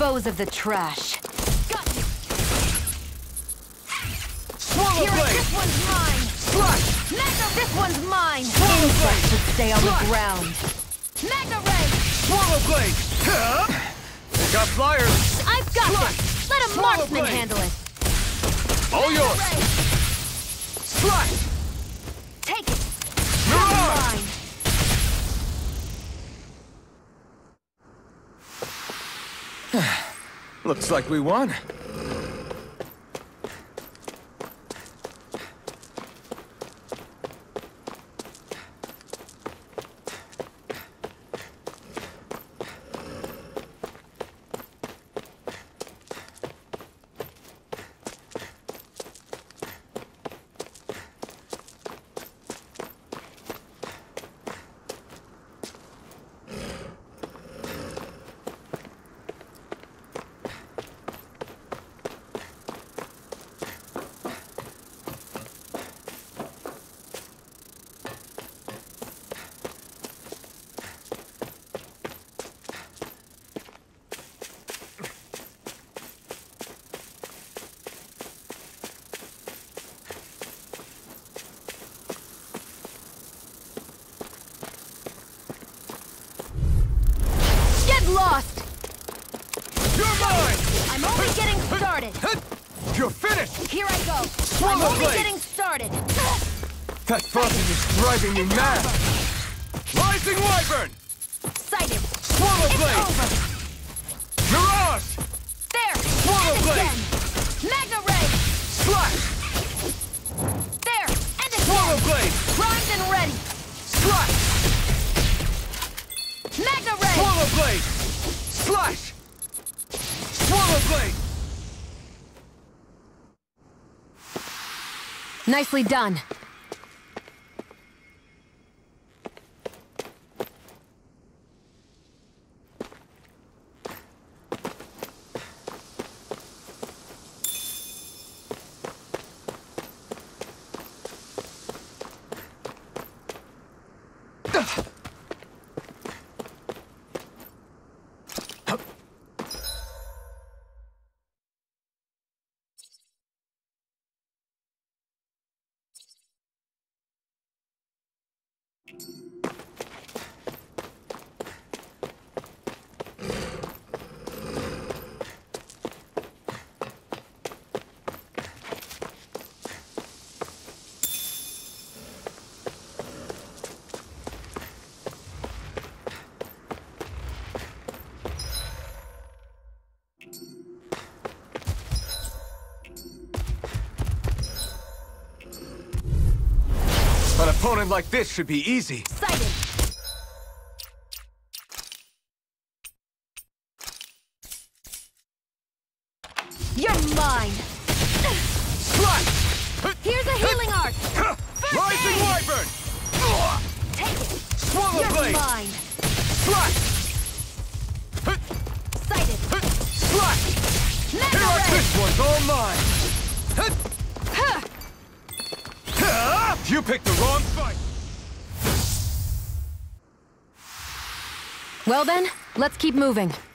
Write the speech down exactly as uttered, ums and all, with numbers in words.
dispose of the trash. Got you. Swallow Here, blade! this one's mine! Slash! Mega, this one's mine! Swallow Insects blade! should stay on Slash! the ground. Mega ray! Swallow blade! They got flyers! I've got Slash! this! Let a Swallow marksman blade! handle it! All Mega yours! ray! Slash! Take it! Mirage! Mine! Looks like we won. Lost! You're mine! I'm only getting started! You're finished! Here I go! Swallow I'm only blade! getting started! That frothing is driving me mad! Rising Wyvern! Sighted! Swallow It's blade! over! Mirage! There! Swallow and blade! again! Mega ray! Slash! There! And again! Swallow blade! Primed and ready! Slash! Mega ray! Swallow blade! Slash! Swallow blade! Nicely done. An opponent like this should be easy. Sighted! You're mine! Slash! Here's a healing art! Rising Wyvern! Take it! Swallow You're blade! mine! Slash! Sighted! Slash! Mega Here, ray! this one's all mine! You picked the wrong fight! Well then, let's keep moving.